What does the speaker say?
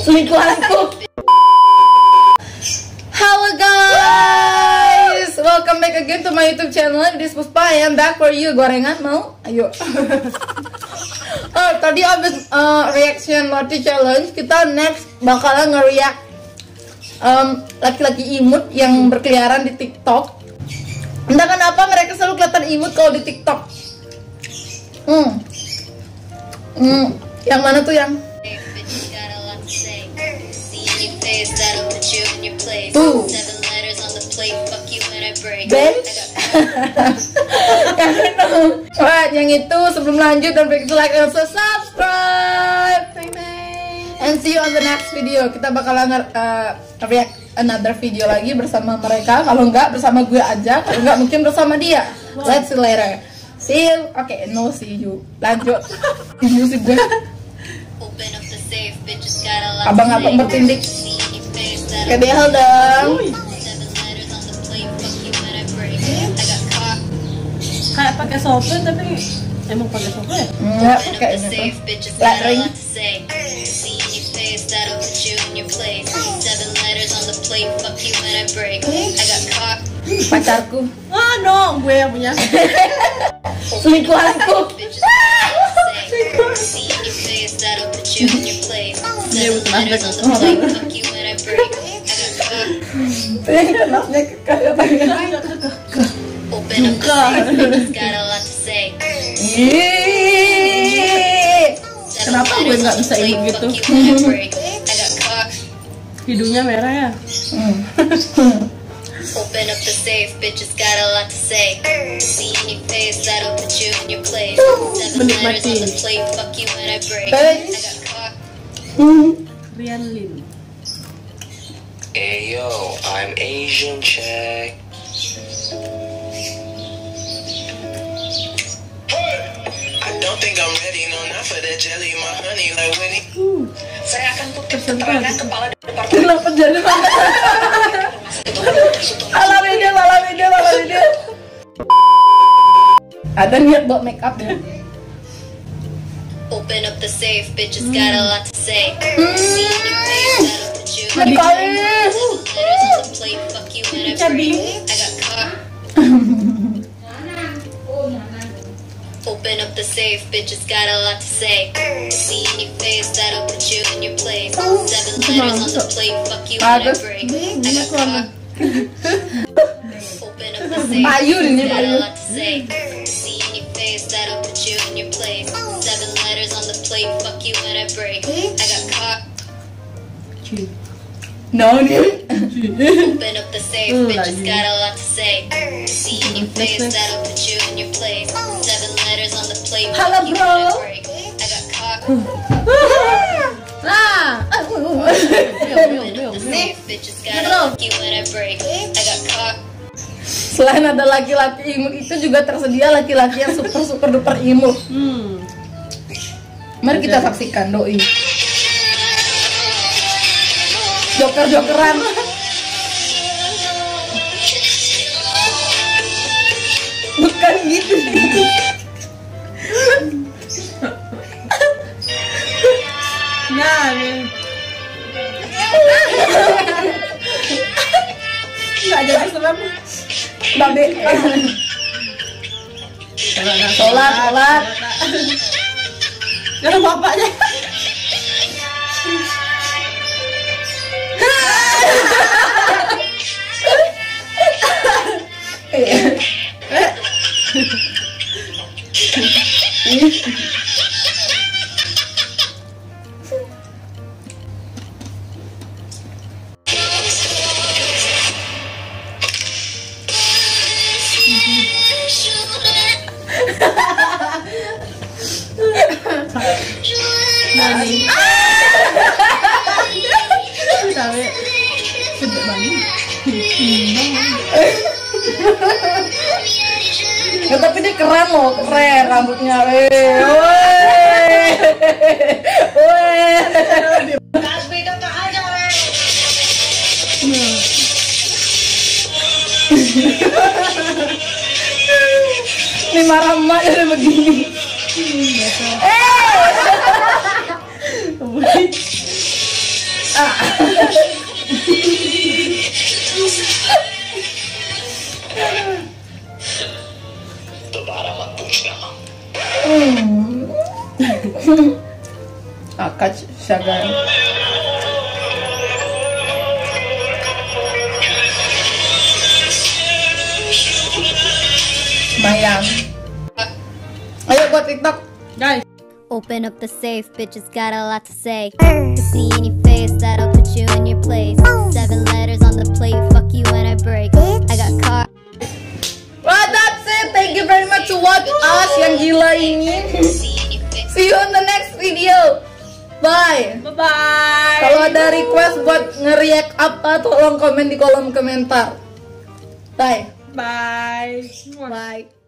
selingkuhanku. Halo guys, welcome back again to my YouTube channel. This Puspa, I am back for you. Gorengan mau? Ayo. Tadi abis reaction Loti challenge, kita next bakalan nge-react laki-laki imut yang berkeliaran di TikTok. Entah kenapa mereka selalu kelihatan imut kalau di TikTok. Yang mana tuh yang? Yang itu sebelum lanjut dan begitu like dan subscribe. And see you on the next video. Kita bakalan react another video lagi bersama mereka. Kalau enggak bersama gue aja, kalau enggak mungkin bersama dia. Let's see later. See you. Oke, no see you. Lanjut. Musik gue. Abang-abang bertindik. Kayak behel dong. Kayak pakai software tapi emang pakai software? Enggak pakai ini. Ring. Pacarku. Ah no, gue yang punya. Selingkuhanku. Dia butuh aspek. Yang kenapnya kayak Kenapa gue nggak bisa imut gitu? Hidungnya merah ya? Open up the safe, bitches got a lot to say. See in your face, that'll put you in your place. 7 letters on the plate, fuck you when I break. I got caught. Rian Lim. Hey yo, I'm Asian check. I don't think I'm ready, no, not for that jelly, my honey, like Winnie. Saya akan tutup keterangan kepala departemen. Kenapa jadi Salah video. Ada niat buat make up ya. Open up the safe, bitches got a lot to say. See in your face, that'll put you in your Kali. 7 letters on the plate, fuck you when I break. I got caught. Open up the safe, bitches got a lot to say. See in your face, that'll put you in your place. 7 letters on the plate, fuck you when I break. I got caught. Open up the safe, bitches got a lot to say. See in your face, that'll put you in your place. 7 letters on the plate, fuck you when I break. I got caught. No nih. Open up the safe, bitches got a lot to say. See in your face, that'll put you in your place. 7 letters on the plate, Halo, fuck you bro. when I break. I got caught. Nah. Open up the safe, bitches got a fuck you when I break. I got caught. Selain ada laki-laki imut, itu juga tersedia laki-laki yang super duper imut. Mari kita saksikan doi. Joker-jokeran. Bukan gitu. Nah, nih. Nggak jadi serem. Babe. Sholat. Karena bapaknya. Nani. Sampai sedap banget. Ya, tapi dia keren loh, keren rambutnya. Ini marah emak jadi begini. दोबारा मत पूछना। Akad Syagan. Mayang. Ayo buat TikTok. Guys, Open up the safe, bitches got a lot to say. To see in your face, that'll put you in your place. 7 letters on the plate, fuck you when I break. I got car. Well, that's it. Thank you very much to watch us yang gila ini. See you in the next video. Bye. bye-bye. Kalau ada request buat nge-react apa, tolong komen di kolom komentar. Bye. Bye. Bye.